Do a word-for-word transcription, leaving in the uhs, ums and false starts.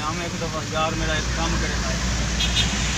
हम एक दफ़ा यार मेरा एक काम करे भाई